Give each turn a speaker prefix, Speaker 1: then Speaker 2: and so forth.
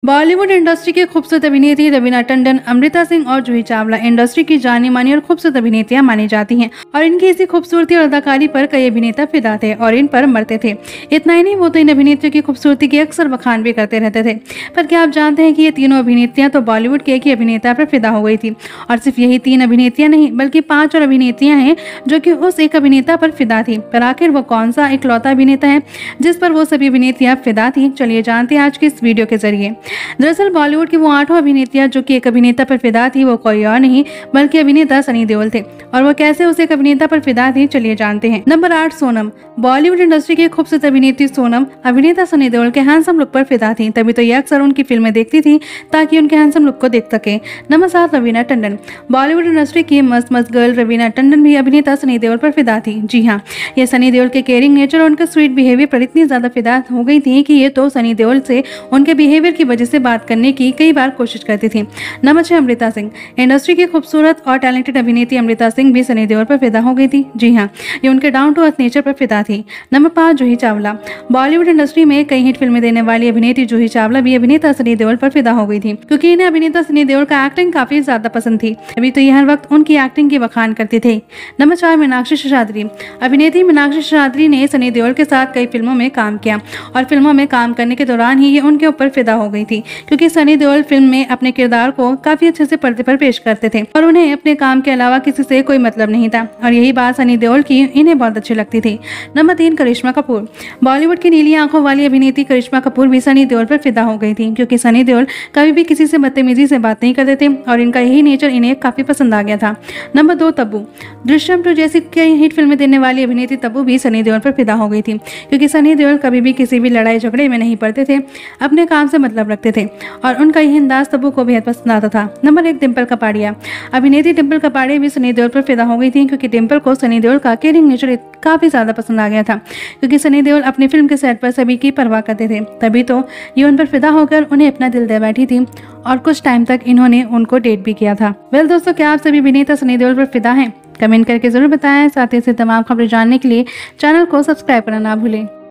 Speaker 1: Bollywood industry की खूबसूरत अभिनेत्री रवीना टंडन, अमृता सिंह और जूही चावला इंडस्ट्री की जानी मानी और खूबसूरत अभिनेत्रियां मानी जाती हैं और इनकी इसी खूबसूरती और अदाकारी पर कई अभिनेता फिदा थे और इन पर मरते थे। इतना ही नहीं, वो तो इन अभिनेत्रियों की खूबसूरती की अक्सर बखान भी करते रहते थे। पर क्या आप जानते हैं कि ये तीनों अभिनेत्रियां तो बॉलीवुड के एक ही अभिनेता पर फिदा हो गई थी। और सिर्फ यही तीन अभिनेत्रियां नहीं बल्कि 5 और अभिनेत्रियां हैं जो कि उस एक अभिनेता पर फिदा थी। पर आखिर वो कौन सा इकलौता अभिनेता है जिस पर वो सभी अभिनेत्रियां फिदा थी? चलिए जानते हैं आज की इस वीडियो के जरिए। दरअसल बॉलीवुड की वो 8 अभिनेत्रियां जो कि एक अभिनेता पर फिदा थी, वो कोई और नहीं बल्कि अभिनेता सनी देओल थे। और वो कैसे उस एक अभिनेता पर फिदा थी, चलिए जानते हैं। नंबर 8, सोनम। बॉलीवुड इंडस्ट्री की खूबसूरत अभिनेत्री सोनम अभिनेता सनी देओल के हैंडसम लुक पर फिदा थी, तभी तो ये अक्सर उनकी फिल्में देखती थी ताकि उनके हैंडसम लुक को देख सके। नंबर 7, रवीना टंडन। बॉलीवुड इंडस्ट्री की मस्त मस्त गर्ल रवीना टंडन भी अभिनेता सनी देओल पर फिदा थी। जी हाँ, ये सनी देओल के केयरिंग नेचर और उनके स्वीट बिहेवियर पर इतनी ज्यादा फिदा हो गई थी कि ये तो सनी देओल से उनके बिहेवियर की वजह से बात करने की कई बार कोशिश करती थी। नंबर 6, अमृता सिंह। इंडस्ट्री की खूबसूरत और टैलेंटेड अभिनेत्री अमृता सिंह भी सनी देओल पर फिदा हो गई थी। जी हाँ, ये उनके डाउन टू अर्थ नेचर पर फिदा थी। नंबर 5, जूही चावला। बॉलीवुड इंडस्ट्री में कई हिट फिल्में देने वाली अभिनेत्री जूही चावला भी अभिनेता सनी देओल पर फिदा हो गई थी, क्योंकि इन्हें अभिनेता सनी देओल का एक्टिंग काफी ज्यादा पसंद थी। अभी तो ये हर वक्त उनकी एक्टिंग की बखान करते थे। नंबर 4, मीनाक्षी शेषाद्री। अभिनेत्री मीनाक्षी शेषाद्री ने सनी देओल के साथ कई फिल्मों में काम किया और फिल्मों में काम करने के दौरान ही ये उनके ऊपर फिदा हो गई थी, क्योंकि सनी देओल फिल्म में अपने किरदार को काफी अच्छे से पर्दे पर पेश करते थे और उन्हें अपने काम के अलावा किसी से कोई मतलब नहीं था। और यही बात सनी देओल की इन्हें बहुत अच्छी लगती थी। नंबर 3, करिश्मा कपूर। बॉलीवुड की नीली आंखों वाली अभिनेत्री करिश्मा कपूर भी सनी देओल पर फिदा हो गई थी, क्योंकि सनी देओल कभी भी किसी से बदतमीजी से बात नहीं करते थे और इनका यही नेचर इन्हें काफी पसंद आ गया था। नंबर 2, तब्बू। दृश्यम 2 जैसी कई हिट फिल्में देने वाली अभिनेत्री तब्बू भी सनी देओल पर फिदा हो गई थी, क्योंकि सनी देओल कभी भी किसी भी लड़ाई झगड़े में नहीं पड़ते थे, अपने काम से मतलब रखते थे और उनका यह अंदाज तब्बू को बेहद पसंद आता था। नंबर 1, डिम्पल कपाड़िया। अभिनेत्री डिम्पल कपाड़िया भी सनी देओल पर फिदा हो गई थी, क्योंकि डिम्पल को सनी देओल का केयरिंग नेचर काफी ज्यादा पसंद आ गया था, क्योंकि सनी देओल अपनी फिल्म के सेट पर सभी की परवाह करते थे, तभी तो ये उन पर फिदा होकर उन्हें अपना दिल दे बैठी थी और कुछ टाइम तक इन्होंने उनको डेट भी किया था। वेल दोस्तों, क्या आप सभी अभिनेता सनी देओल पर फिदा हैं? कमेंट करके जरूर बताएं। साथ ही इसे तमाम खबरें जानने के लिए चैनल को सब्सक्राइब करना ना भूलें।